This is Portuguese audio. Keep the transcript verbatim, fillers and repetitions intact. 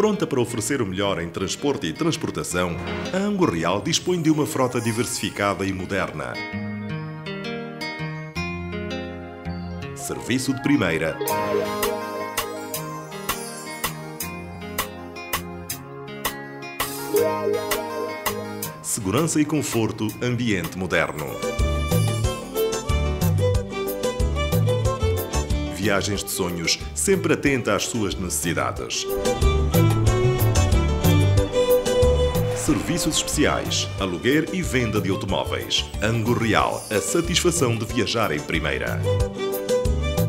Pronta para oferecer o melhor em transporte e transportação, a Ango Real dispõe de uma frota diversificada e moderna. Serviço de primeira. Segurança e conforto, ambiente moderno. Viagens de sonhos, sempre atenta às suas necessidades. Serviços especiais, aluguer e venda de automóveis. Ango Real, a satisfação de viajar em primeira.